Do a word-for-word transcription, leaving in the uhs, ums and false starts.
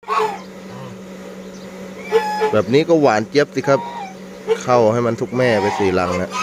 แบบนี้ก็หวานเจี๊ยบสิครับเข้าให้มันทุกแม่ไปสี่ลังนะ